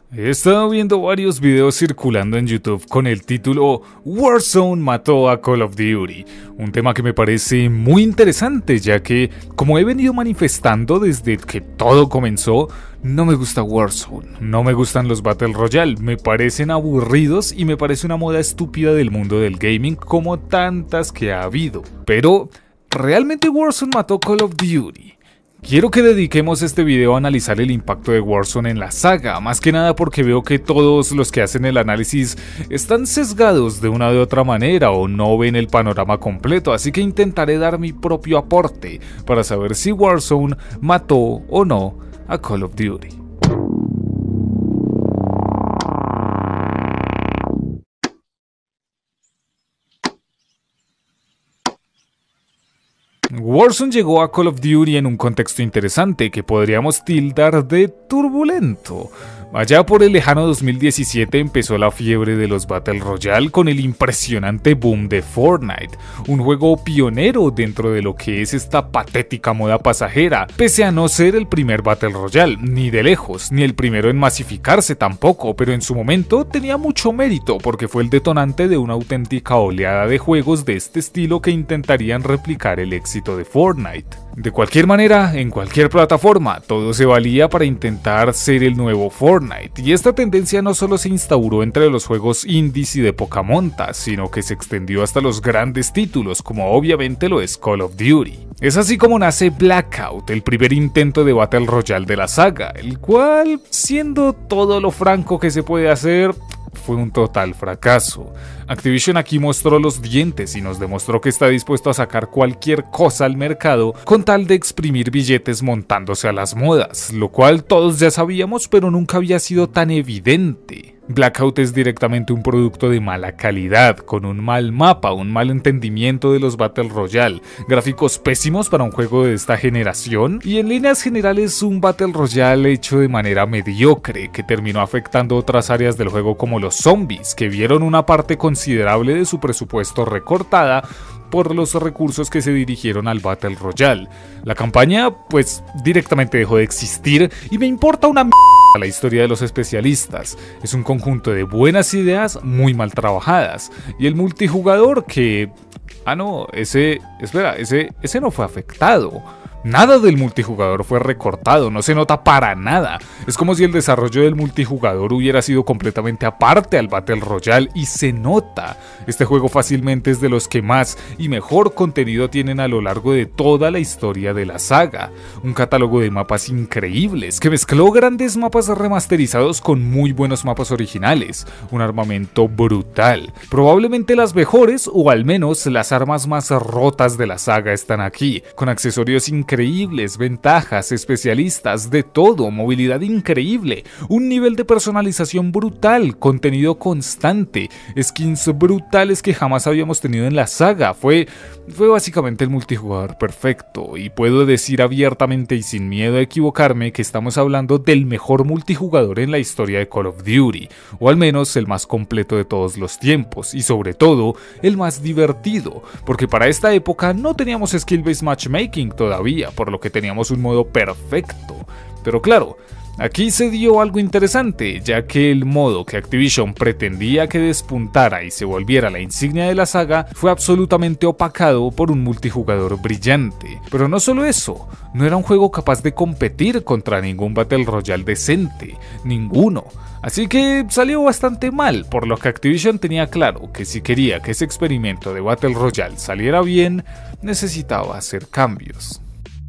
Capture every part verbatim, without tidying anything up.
He estado viendo varios videos circulando en YouTube con el título Warzone mató a Call of Duty, un tema que me parece muy interesante ya que, como he venido manifestando desde que todo comenzó, no me gusta Warzone, no me gustan los Battle Royale, me parecen aburridos y me parece una moda estúpida del mundo del gaming como tantas que ha habido. Pero, ¿realmente Warzone mató Call of Duty? Quiero que dediquemos este video a analizar el impacto de Warzone en la saga, más que nada porque veo que todos los que hacen el análisis están sesgados de una u otra manera o no ven el panorama completo, así que intentaré dar mi propio aporte para saber si Warzone mató o no a Call of Duty. Warzone llegó a Call of Duty en un contexto interesante que podríamos tildar de turbulento. Allá por el lejano dos mil diecisiete empezó la fiebre de los Battle Royale con el impresionante boom de Fortnite, un juego pionero dentro de lo que es esta patética moda pasajera, pese a no ser el primer Battle Royale, ni de lejos, ni el primero en masificarse tampoco, pero en su momento tenía mucho mérito porque fue el detonante de una auténtica oleada de juegos de este estilo que intentarían replicar el éxito de Fortnite. De cualquier manera, en cualquier plataforma, todo se valía para intentar ser el nuevo Fortnite, y esta tendencia no solo se instauró entre los juegos indies y de poca monta, sino que se extendió hasta los grandes títulos, como obviamente lo es Call of Duty. Es así como nace Blackout, el primer intento de Battle Royale de la saga, el cual, siendo todo lo franco que se puede hacer, fue un total fracaso. Activision aquí mostró los dientes y nos demostró que está dispuesto a sacar cualquier cosa al mercado con tal de exprimir billetes montándose a las modas, lo cual todos ya sabíamos pero nunca había sido tan evidente. Blackout es directamente un producto de mala calidad, con un mal mapa, un mal entendimiento de los Battle Royale, gráficos pésimos para un juego de esta generación y en líneas generales un Battle Royale hecho de manera mediocre que terminó afectando otras áreas del juego como los zombies, que vieron una parte considerable de su presupuesto recortada por los recursos que se dirigieron al Battle Royale. La campaña pues directamente dejó de existir y me importa una mierda la historia de los especialistas. Es un conjunto de buenas ideas muy mal trabajadas y el multijugador que... Ah no, ese... espera, ese, ese no fue afectado. Nada del multijugador fue recortado, no se nota para nada. Es como si el desarrollo del multijugador hubiera sido completamente aparte al Battle Royale y se nota. Este juego fácilmente es de los que más y mejor contenido tienen a lo largo de toda la historia de la saga. Un catálogo de mapas increíbles que mezcló grandes mapas remasterizados con muy buenos mapas originales. Un armamento brutal. Probablemente las mejores o al menos las armas más rotas de la saga están aquí, con accesorios increíbles. Increíbles, ventajas, especialistas, de todo, movilidad increíble, un nivel de personalización brutal, contenido constante, skins brutales que jamás habíamos tenido en la saga. Fue, fue básicamente el multijugador perfecto y puedo decir abiertamente y sin miedo a equivocarme que estamos hablando del mejor multijugador en la historia de Call of Duty, o al menos el más completo de todos los tiempos y sobre todo el más divertido, porque para esta época no teníamos skill-based matchmaking todavía, por lo que teníamos un modo perfecto. Pero claro, aquí se dio algo interesante, ya que el modo que Activision pretendía que despuntara y se volviera la insignia de la saga fue absolutamente opacado por un multijugador brillante. Pero no solo eso, no era un juego capaz de competir contra ningún Battle Royale decente, ninguno. Así que salió bastante mal, por lo que Activision tenía claro que si quería que ese experimento de Battle Royale saliera bien, necesitaba hacer cambios.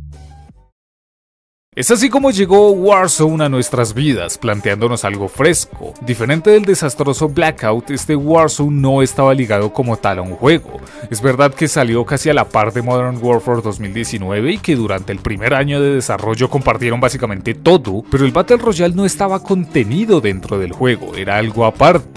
Es así como llegó Warzone a nuestras vidas, planteándonos algo fresco. Diferente del desastroso Blackout, este Warzone no estaba ligado como tal a un juego. Es verdad que salió casi a la par de Modern Warfare dos mil diecinueve y que durante el primer año de desarrollo compartieron básicamente todo, pero el Battle Royale no estaba contenido dentro del juego, era algo aparte.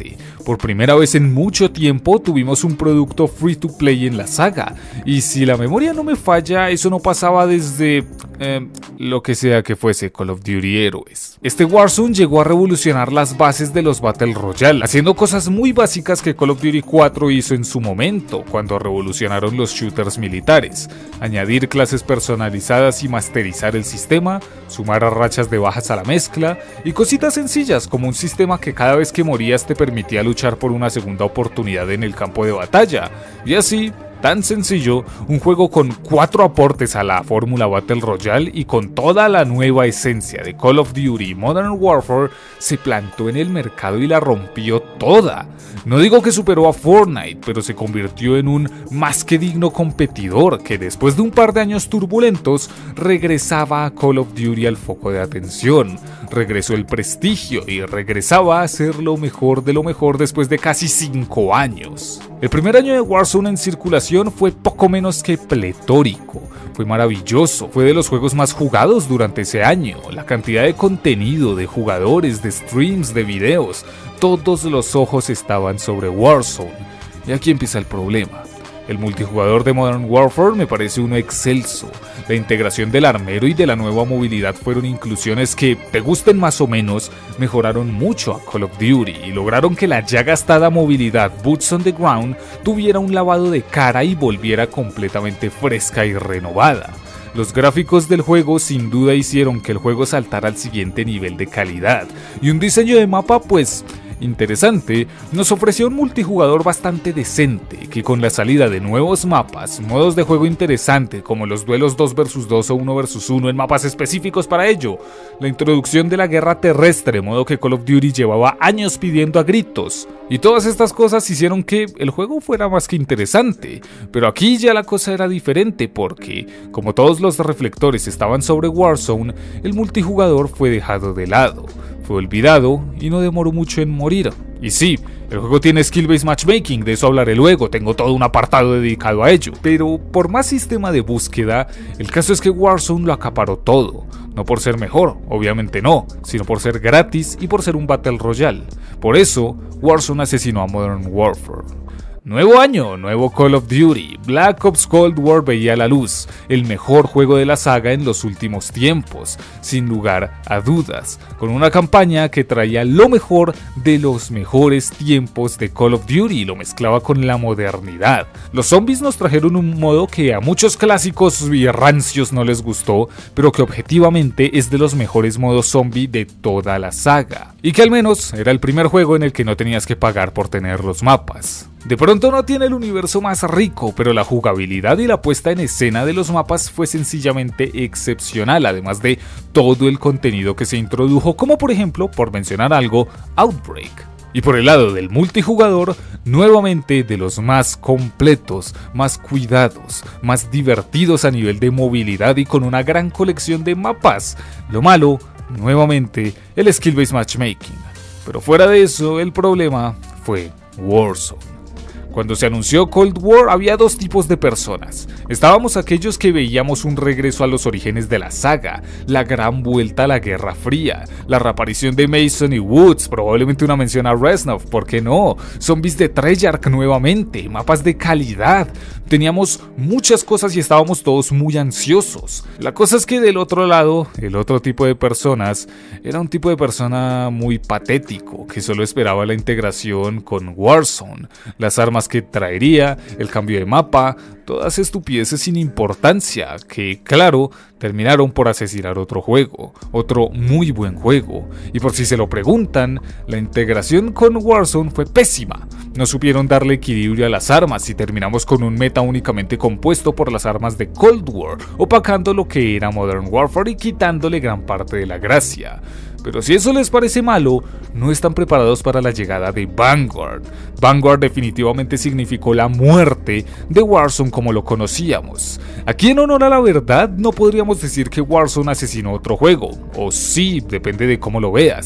Por primera vez en mucho tiempo tuvimos un producto free to play en la saga, y si la memoria no me falla, eso no pasaba desde eh, lo que sea que fuese Call of Duty Héroes. Este Warzone llegó a revolucionar las bases de los Battle Royale, haciendo cosas muy básicas que Call of Duty cuatro hizo en su momento, cuando revolucionaron los shooters militares: añadir clases personalizadas y masterizar el sistema, sumar a rachas de bajas a la mezcla, y cositas sencillas como un sistema que cada vez que morías te permitía luchar por una segunda oportunidad en el campo de batalla, y así, tan sencillo, un juego con cuatro aportes a la fórmula Battle Royale y con toda la nueva esencia de Call of Duty Modern Warfare se plantó en el mercado y la rompió toda. No digo que superó a Fortnite, pero se convirtió en un más que digno competidor que después de un par de años turbulentos regresaba a Call of Duty al foco de atención, regresó el prestigio y regresaba a ser lo mejor de lo mejor después de casi cinco años. El primer año de Warzone en circulación fue poco menos que pletórico. Fue maravilloso, fue de los juegos más jugados durante ese año. La cantidad de contenido, de jugadores, de streams, de videos, todos los ojos estaban sobre Warzone. Y aquí empieza el problema. El multijugador de Modern Warfare me parece uno excelso. La integración del armero y de la nueva movilidad fueron inclusiones que, te gusten más o menos, mejoraron mucho a Call of Duty y lograron que la ya gastada movilidad Boots on the Ground tuviera un lavado de cara y volviera completamente fresca y renovada. Los gráficos del juego sin duda hicieron que el juego saltara al siguiente nivel de calidad, y un diseño de mapa pues interesante, nos ofreció un multijugador bastante decente, que con la salida de nuevos mapas, modos de juego interesantes como los duelos dos versus dos o uno versus uno en mapas específicos para ello, la introducción de la guerra terrestre, modo que Call of Duty llevaba años pidiendo a gritos, y todas estas cosas hicieron que el juego fuera más que interesante. Pero aquí ya la cosa era diferente porque, como todos los reflectores estaban sobre Warzone, el multijugador fue dejado de lado. Fue olvidado y no demoró mucho en morir. Y sí, el juego tiene skill-based matchmaking, de eso hablaré luego, tengo todo un apartado dedicado a ello. Pero por más sistema de búsqueda, el caso es que Warzone lo acaparó todo. No por ser mejor, obviamente no, sino por ser gratis y por ser un Battle Royale. Por eso, Warzone asesinó a Modern Warfare. Nuevo año, nuevo Call of Duty, Black Ops Cold War veía la luz, el mejor juego de la saga en los últimos tiempos, sin lugar a dudas, con una campaña que traía lo mejor de los mejores tiempos de Call of Duty y lo mezclaba con la modernidad. Los zombies nos trajeron un modo que a muchos clásicos y rancios no les gustó, pero que objetivamente es de los mejores modos zombie de toda la saga, y que al menos era el primer juego en el que no tenías que pagar por tener los mapas. De pronto no tiene el universo más rico, pero la jugabilidad y la puesta en escena de los mapas fue sencillamente excepcional, además de todo el contenido que se introdujo, como por ejemplo, por mencionar algo, Outbreak. Y por el lado del multijugador, nuevamente de los más completos, más cuidados, más divertidos a nivel de movilidad y con una gran colección de mapas. Lo malo, nuevamente, el skill-based matchmaking. Pero fuera de eso, el problema fue Warzone. Cuando se anunció Cold War había dos tipos de personas. Estábamos aquellos que veíamos un regreso a los orígenes de la saga, la gran vuelta a la Guerra Fría, la reaparición de Mason y Woods, probablemente una mención a Reznov, ¿por qué no? Zombies de Treyarch nuevamente, mapas de calidad. Teníamos muchas cosas y estábamos todos muy ansiosos. La cosa es que del otro lado, el otro tipo de personas, era un tipo de persona muy patético, que solo esperaba la integración con Warzone, las armas que traería, el cambio de mapa, todas estupideces sin importancia que, claro, terminaron por asesinar otro juego, otro muy buen juego. Y por si se lo preguntan, la integración con Warzone fue pésima. No supieron darle equilibrio a las armas y terminamos con un meta únicamente compuesto por las armas de Cold War, opacando lo que era Modern Warfare y quitándole gran parte de la gracia. Pero si eso les parece malo, no están preparados para la llegada de Vanguard. Vanguard definitivamente significó la muerte de Warzone como lo conocíamos. Aquí en honor a la verdad, no podríamos decir que Warzone asesinó otro juego, o sí, depende de cómo lo veas.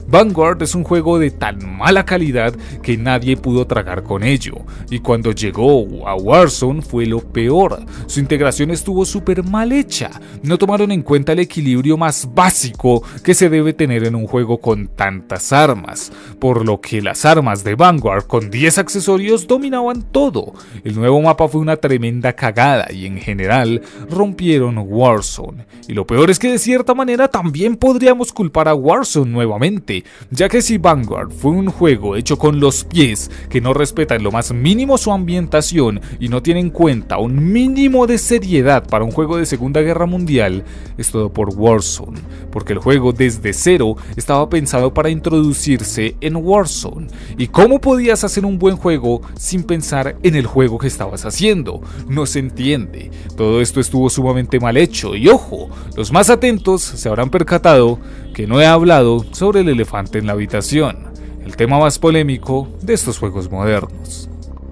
Vanguard es un juego de tan mala calidad que nadie pudo tragar con ello, y cuando llegó a Warzone fue lo peor. Su integración estuvo súper mal hecha, no tomaron en cuenta el equilibrio más básico que se debe tener en un juego con tantas armas, por lo que las armas de Vanguard con diez accesorios dominaban todo. El nuevo mapa fue una tremenda cagada y en general rompieron Warzone, y lo peor es que de cierta manera también podríamos culpar a Warzone nuevamente, ya que si Vanguard fue un juego hecho con los pies, que no respeta en lo más mínimo su ambientación y no tiene en cuenta un mínimo de seriedad para un juego de Segunda Guerra Mundial, es todo por Warzone, porque el juego desde cero estaba pensado para introducirse en Warzone. ¿Y cómo podías hacer un buen juego sin pensar en el juego que estabas haciendo? No se entiende. Todo esto estuvo sumamente mal hecho y ojo, los más atentos se habrán percatado que no he hablado sobre el elefante en la habitación, el tema más polémico de estos juegos modernos.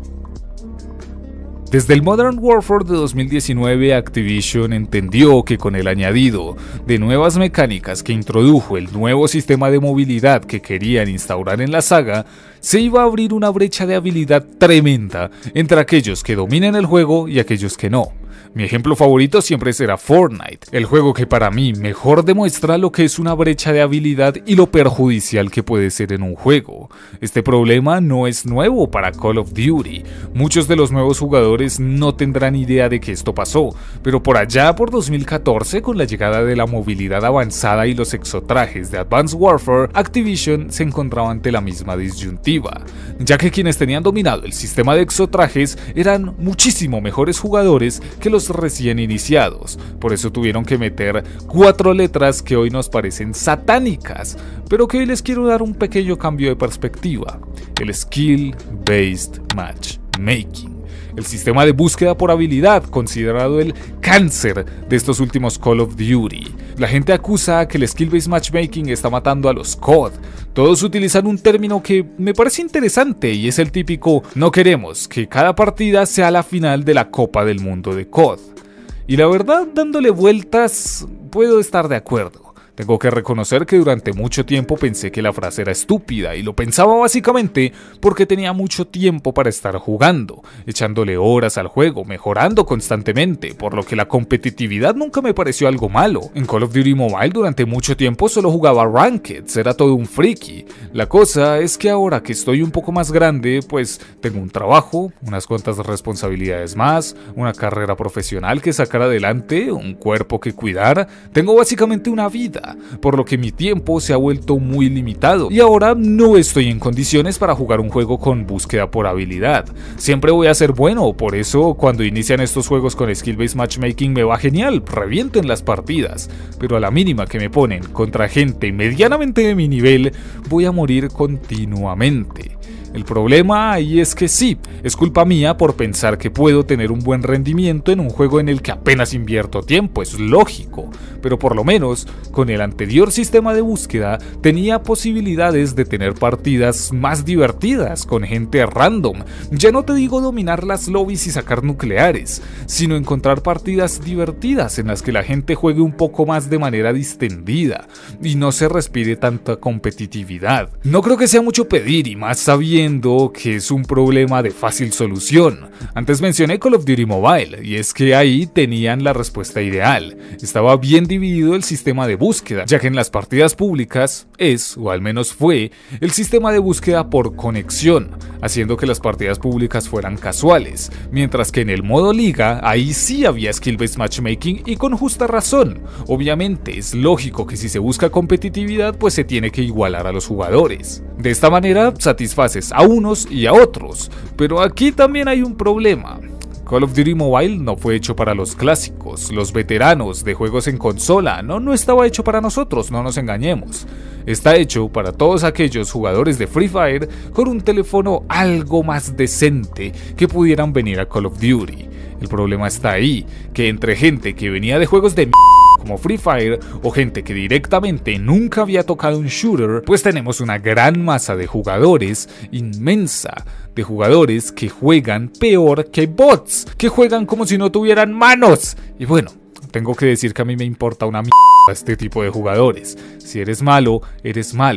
Desde el Modern Warfare de dos mil diecinueve, Activision entendió que con el añadido de nuevas mecánicas que introdujo el nuevo sistema de movilidad que querían instaurar en la saga, se iba a abrir una brecha de habilidad tremenda entre aquellos que dominen el juego y aquellos que no. Mi ejemplo favorito siempre será Fortnite, el juego que para mí mejor demuestra lo que es una brecha de habilidad y lo perjudicial que puede ser en un juego. Este problema no es nuevo para Call of Duty, muchos de los nuevos jugadores no tendrán idea de que esto pasó, pero por allá por dos mil catorce, con la llegada de la movilidad avanzada y los exotrajes de Advanced Warfare, Activision se encontraba ante la misma disyuntiva, ya que quienes tenían dominado el sistema de exotrajes eran muchísimo mejores jugadores que los recién iniciados, por eso tuvieron que meter cuatro letras que hoy nos parecen satánicas, pero que hoy les quiero dar un pequeño cambio de perspectiva: el Skill Based Matchmaking, el sistema de búsqueda por habilidad, considerado el cáncer de estos últimos Call of Duty. La gente acusa que el Skill Based Matchmaking está matando a los C O D. Todos utilizan un término que me parece interesante y es el típico: no queremos que cada partida sea la final de la Copa del Mundo de C O D. Y la verdad, dándole vueltas, puedo estar de acuerdo. Tengo que reconocer que durante mucho tiempo pensé que la frase era estúpida y lo pensaba básicamente porque tenía mucho tiempo para estar jugando, echándole horas al juego, mejorando constantemente, por lo que la competitividad nunca me pareció algo malo. En Call of Duty Mobile durante mucho tiempo solo jugaba Ranked, era todo un friki. La cosa es que ahora que estoy un poco más grande, pues tengo un trabajo, unas cuantas responsabilidades más, una carrera profesional que sacar adelante, un cuerpo que cuidar, tengo básicamente una vida, por lo que mi tiempo se ha vuelto muy limitado y ahora no estoy en condiciones para jugar un juego con búsqueda por habilidad. Siempre voy a ser bueno, por eso cuando inician estos juegos con Skill Based Matchmaking me va genial, revienten las partidas, pero a la mínima que me ponen contra gente medianamente de mi nivel, voy a morir continuamente. El problema ahí es que sí, es culpa mía por pensar que puedo tener un buen rendimiento en un juego en el que apenas invierto tiempo, es lógico, pero por lo menos con el anterior sistema de búsqueda tenía posibilidades de tener partidas más divertidas con gente random. Ya no te digo dominar las lobbies y sacar nucleares, sino encontrar partidas divertidas en las que la gente juegue un poco más de manera distendida y no se respire tanta competitividad. No creo que sea mucho pedir y más sabiendo que es un problema de fácil solución. Antes mencioné Call of Duty Mobile y es que ahí tenían la respuesta ideal. Estaba bien dividido el sistema de búsqueda, ya que en las partidas públicas es, o al menos fue, el sistema de búsqueda por conexión, haciendo que las partidas públicas fueran casuales, mientras que en el modo liga ahí sí había Skill Based Matchmaking y con justa razón. Obviamente es lógico que si se busca competitividad pues se tiene que igualar a los jugadores. De esta manera satisfaces a unos y a otros, pero aquí también hay un problema. Call of Duty Mobile no fue hecho para los clásicos, los veteranos de juegos en consola, no, no estaba hecho para nosotros, no nos engañemos. Está hecho para todos aquellos jugadores de Free Fire con un teléfono algo más decente que pudieran venir a Call of Duty. El problema está ahí, que entre gente que venía de juegos de m*** como Free Fire o gente que directamente nunca había tocado un shooter, pues tenemos una gran masa de jugadores inmensa, de jugadores que juegan peor que bots, que juegan como si no tuvieran manos. Y bueno, tengo que decir que a mí me importa una mierda este tipo de jugadores. Si eres malo, eres malo.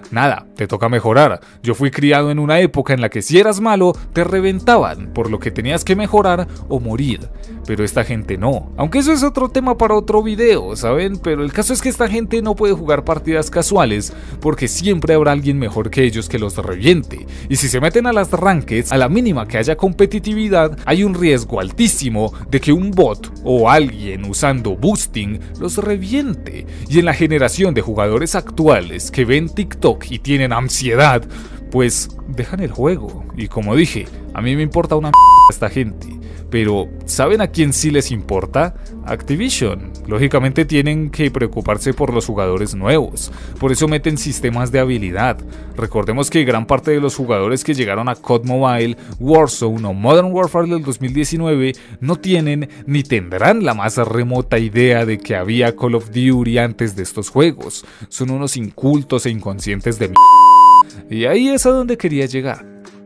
Nada, te toca mejorar. Yo fui criado en una época en la que si eras malo, te reventaban, por lo que tenías que mejorar o morir. Pero esta gente no. Aunque eso es otro tema para otro video, ¿saben? Pero el caso es que esta gente no puede jugar partidas casuales, porque siempre habrá alguien mejor que ellos que los reviente. Y si se meten a las rankeds, a la mínima que haya competitividad, hay un riesgo altísimo de que un bot o alguien usando boosting los reviente. Y en la generación de jugadores actuales que ven TikTok y tienen ansiedad, pues dejan el juego. Y como dije, a mí me importa una mierda esta gente. Pero, ¿saben a quién sí les importa? Activision. Lógicamente tienen que preocuparse por los jugadores nuevos. Por eso meten sistemas de habilidad. Recordemos que gran parte de los jugadores que llegaron a C O D Mobile, Warzone o Modern Warfare del dos mil diecinueve no tienen ni tendrán la más remota idea de que había Call of Duty antes de estos juegos. Son unos incultos e inconscientes de mierda. Y ahí es a donde quería llegar.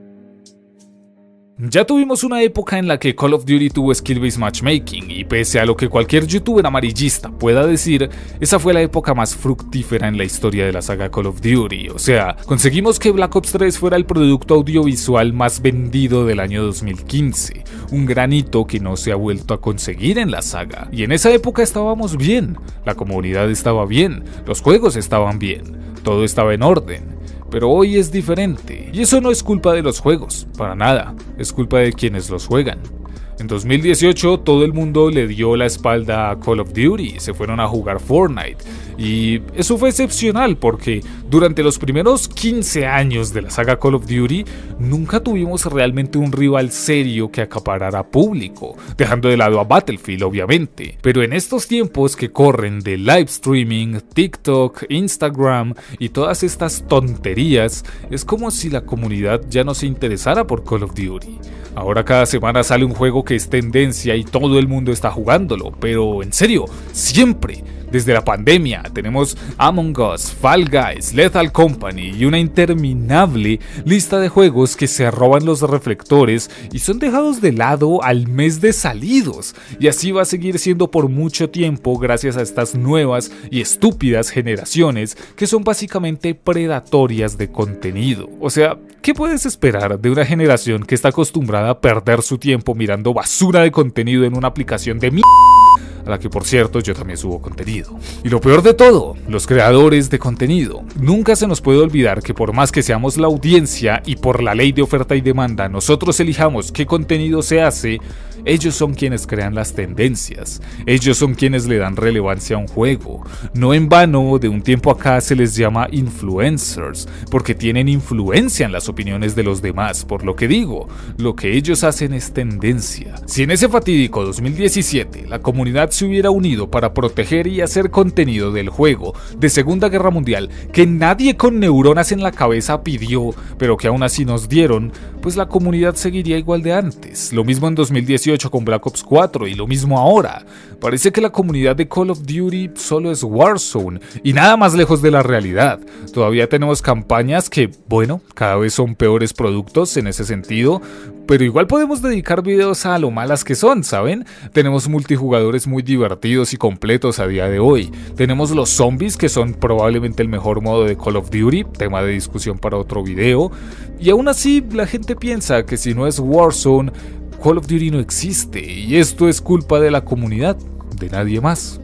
Ya tuvimos una época en la que Call of Duty tuvo skill-based matchmaking y pese a lo que cualquier youtuber amarillista pueda decir, esa fue la época más fructífera en la historia de la saga Call of Duty. O sea, conseguimos que Black Ops tres fuera el producto audiovisual más vendido del año dos mil quince, un gran hito que no se ha vuelto a conseguir en la saga. Y en esa época estábamos bien, la comunidad estaba bien, los juegos estaban bien, todo estaba en orden. Pero hoy es diferente, y eso no es culpa de los juegos, para nada, es culpa de quienes los juegan. En dos mil dieciocho todo el mundo le dio la espalda a Call of Duty, se fueron a jugar Fortnite, y eso fue excepcional porque durante los primeros quince años de la saga Call of Duty nunca tuvimos realmente un rival serio que acaparara público, dejando de lado a Battlefield obviamente, pero en estos tiempos que corren de live streaming, TikTok, Instagram y todas estas tonterías, es como si la comunidad ya no se interesara por Call of Duty. Ahora cada semana sale un juego que es tendencia y todo el mundo está jugándolo, pero en serio, siempre. Desde la pandemia tenemos Among Us, Fall Guys, Lethal Company y una interminable lista de juegos que se roban los reflectores y son dejados de lado al mes de salidos. Y así va a seguir siendo por mucho tiempo gracias a estas nuevas y estúpidas generaciones que son básicamente predatorias de contenido. O sea, ¿qué puedes esperar de una generación que está acostumbrada a perder su tiempo mirando basura de contenido en una aplicación de mierda? A la que por cierto yo también subo contenido. Y lo peor de todo, los creadores de contenido. Nunca se nos puede olvidar que por más que seamos la audiencia y por la ley de oferta y demanda nosotros elijamos qué contenido se hace, ellos son quienes crean las tendencias, ellos son quienes le dan relevancia a un juego. No en vano de un tiempo acá se les llama influencers, porque tienen influencia en las opiniones de los demás. Por lo que digo, lo que ellos hacen es tendencia. Si en ese fatídico dos mil diecisiete la comunidad se hubiera unido para proteger y hacer contenido del juego de Segunda Guerra Mundial que nadie con neuronas en la cabeza pidió, pero que aún así nos dieron, pues la comunidad seguiría igual de antes. Lo mismo en dos mil dieciocho con Black Ops cuatro y lo mismo ahora. Parece que la comunidad de Call of Duty solo es Warzone y nada más lejos de la realidad. Todavía tenemos campañas que, bueno, cada vez son peores productos en ese sentido, pero igual podemos dedicar videos a lo malas que son, ¿saben? Tenemos multijugadores muy divertidos y completos a día de hoy. Tenemos los zombies, que son probablemente el mejor modo de Call of Duty, tema de discusión para otro video. Y aún así, la gente piensa que si no es Warzone, Call of Duty no existe, y esto es culpa de la comunidad, de nadie más.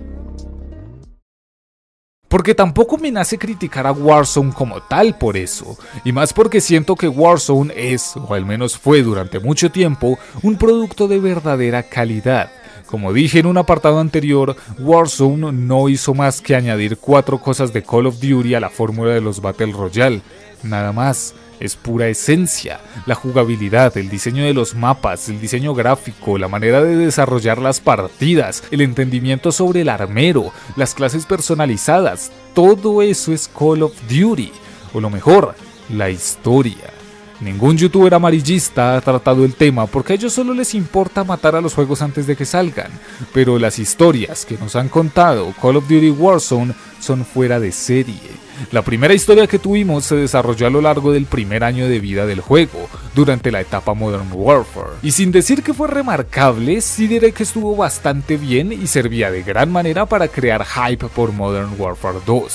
Porque tampoco me nace criticar a Warzone como tal por eso, y más porque siento que Warzone es, o al menos fue durante mucho tiempo, un producto de verdadera calidad. Como dije en un apartado anterior, Warzone no hizo más que añadir cuatro cosas de Call of Duty a la fórmula de los Battle Royale, nada más. Es pura esencia, la jugabilidad, el diseño de los mapas, el diseño gráfico, la manera de desarrollar las partidas, el entendimiento sobre el armero, las clases personalizadas, todo eso es Call of Duty, o lo mejor, la historia. Ningún youtuber amarillista ha tratado el tema porque a ellos solo les importa matar a los juegos antes de que salgan, pero las historias que nos han contado Call of Duty Warzone son fuera de serie. La primera historia que tuvimos se desarrolló a lo largo del primer año de vida del juego, durante la etapa Modern Warfare. Y sin decir que fue remarcable, sí diré que estuvo bastante bien y servía de gran manera para crear hype por Modern Warfare dos.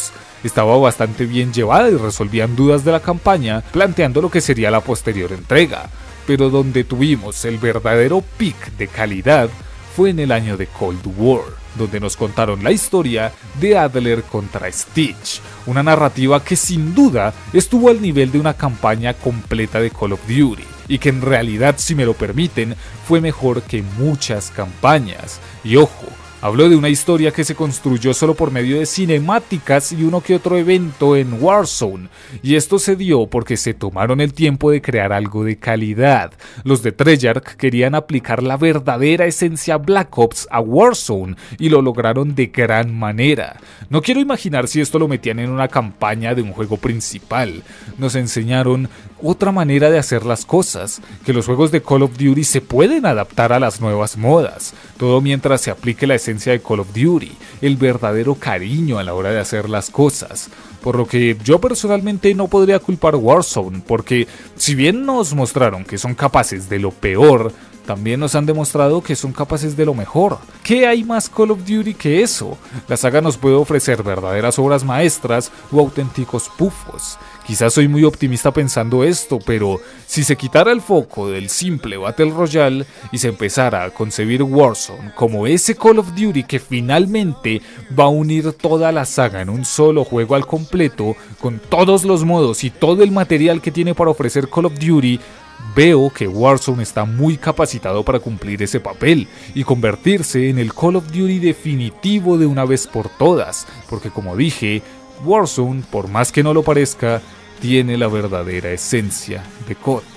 estaba bastante bien llevada y resolvían dudas de la campaña, planteando lo que sería la posterior entrega. Pero donde tuvimos el verdadero pic de calidad fue en el año de Cold War, donde nos contaron la historia de Adler contra Stitch, una narrativa que sin duda estuvo al nivel de una campaña completa de Call of Duty, y que en realidad, si me lo permiten, fue mejor que muchas campañas. Y ojo, hablo de una historia que se construyó solo por medio de cinemáticas y uno que otro evento en Warzone, y esto se dio porque se tomaron el tiempo de crear algo de calidad. Los de Treyarch querían aplicar la verdadera esencia Black Ops a Warzone y lo lograron de gran manera. No quiero imaginar si esto lo metían en una campaña de un juego principal. Nos enseñaron otra manera de hacer las cosas, que los juegos de Call of Duty se pueden adaptar a las nuevas modas, todo mientras se aplique la esencia de Call of Duty, el verdadero cariño a la hora de hacer las cosas. Por lo que yo personalmente no podría culpar Warzone, porque si bien nos mostraron que son capaces de lo peor, también nos han demostrado que son capaces de lo mejor. ¿Qué hay más Call of Duty que eso? La saga nos puede ofrecer verdaderas obras maestras o auténticos pufos. Quizás soy muy optimista pensando esto, pero si se quitara el foco del simple Battle Royale y se empezara a concebir Warzone como ese Call of Duty que finalmente va a unir toda la saga en un solo juego al completo, con todos los modos y todo el material que tiene para ofrecer Call of Duty, veo que Warzone está muy capacitado para cumplir ese papel y convertirse en el Call of Duty definitivo de una vez por todas, porque como dije, Warzone, por más que no lo parezca, tiene la verdadera esencia de C O D.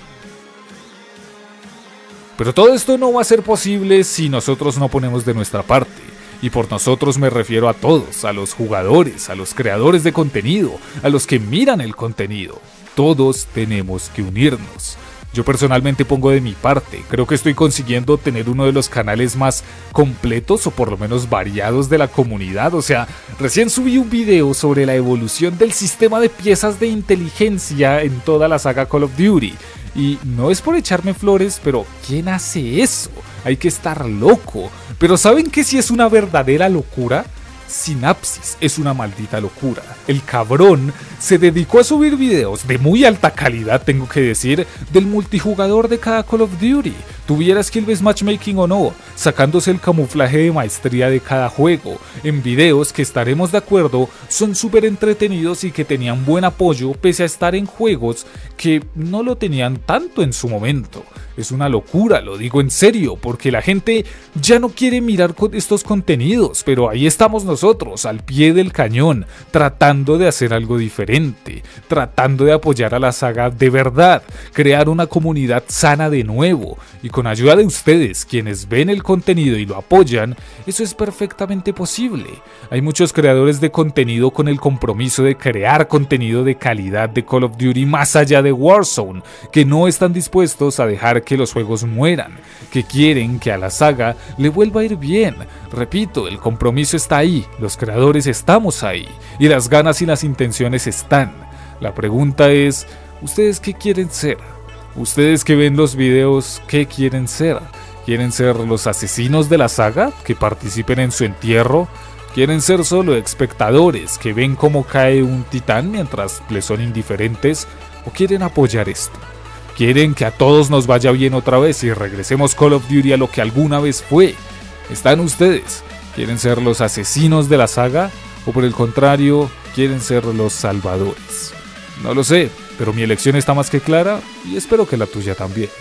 Pero todo esto no va a ser posible si nosotros no ponemos de nuestra parte. Y por nosotros me refiero a todos, a los jugadores, a los creadores de contenido, a los que miran el contenido. Todos tenemos que unirnos. Yo personalmente pongo de mi parte, creo que estoy consiguiendo tener uno de los canales más completos o por lo menos variados de la comunidad. O sea, recién subí un video sobre la evolución del sistema de piezas de inteligencia en toda la saga Call of Duty. Y no es por echarme flores, pero ¿quién hace eso? Hay que estar loco. Pero ¿saben qué sí es una verdadera locura? Synapsis es una maldita locura. El cabrón se dedicó a subir videos de muy alta calidad, tengo que decir, del multijugador de cada Call of Duty, tuviera skill-based matchmaking o no, sacándose el camuflaje de maestría de cada juego, en videos que estaremos de acuerdo son súper entretenidos y que tenían buen apoyo pese a estar en juegos que no lo tenían tanto en su momento. Es una locura, lo digo en serio, porque la gente ya no quiere mirar estos contenidos, pero ahí estamos nosotros, al pie del cañón, tratando de hacer algo diferente, tratando de apoyar a la saga de verdad, crear una comunidad sana de nuevo, y con ayuda de ustedes, quienes ven el contenido y lo apoyan, eso es perfectamente posible. Hay muchos creadores de contenido con el compromiso de crear contenido de calidad de Call of Duty más allá de Warzone, que no están dispuestos a dejar que los juegos mueran, que quieren que a la saga le vuelva a ir bien. Repito, el compromiso está ahí, los creadores estamos ahí, y las ganas y las intenciones están. La pregunta es, ¿ustedes qué quieren ser? Ustedes que ven los videos, ¿qué quieren ser? ¿Quieren ser los asesinos de la saga que participen en su entierro? ¿Quieren ser solo espectadores que ven cómo cae un titán mientras les son indiferentes? ¿O quieren apoyar esto? ¿Quieren que a todos nos vaya bien otra vez y regresemos Call of Duty a lo que alguna vez fue? Están ustedes. ¿Quieren ser los asesinos de la saga? ¿O por el contrario, quieren ser los salvadores? No lo sé, pero mi elección está más que clara y espero que la tuya también.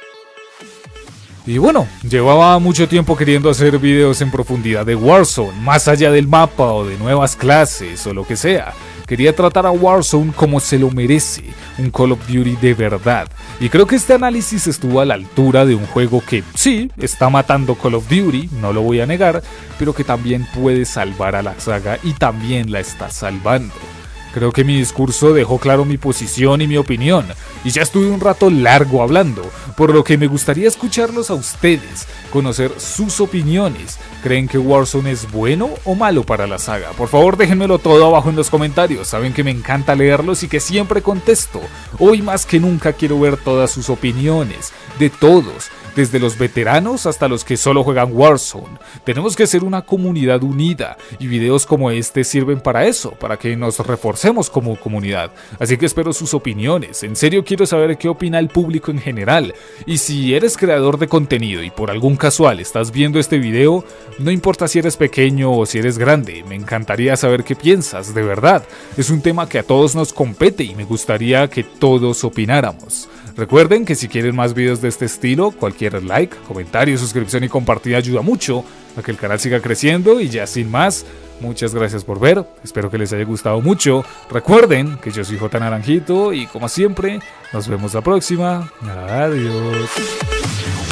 Y bueno, llevaba mucho tiempo queriendo hacer videos en profundidad de Warzone, más allá del mapa o de nuevas clases o lo que sea. Quería tratar a Warzone como se lo merece, un Call of Duty de verdad. Y creo que este análisis estuvo a la altura de un juego que, sí, está matando Call of Duty, no lo voy a negar, pero que también puede salvar a la saga y también la está salvando. Creo que mi discurso dejó claro mi posición y mi opinión, y ya estuve un rato largo hablando, por lo que me gustaría escucharlos a ustedes, conocer sus opiniones. ¿Creen que Warzone es bueno o malo para la saga? Por favor déjenmelo todo abajo en los comentarios, saben que me encanta leerlos y que siempre contesto. Hoy más que nunca quiero ver todas sus opiniones, de todos, desde los veteranos hasta los que solo juegan Warzone. Tenemos que ser una comunidad unida y videos como este sirven para eso, para que nos reforcemos como comunidad. Así que espero sus opiniones, en serio quiero saber qué opina el público en general. Y si eres creador de contenido y por algún casual estás viendo este video, no importa si eres pequeño o si eres grande, me encantaría saber qué piensas, de verdad. Es un tema que a todos nos compete y me gustaría que todos opináramos. Recuerden que si quieren más videos de este estilo, cualquier like, comentario, suscripción y compartida ayuda mucho a que el canal siga creciendo. Y ya sin más, muchas gracias por ver, espero que les haya gustado mucho. Recuerden que yo soy J Naranjito y como siempre, nos vemos la próxima. Adiós.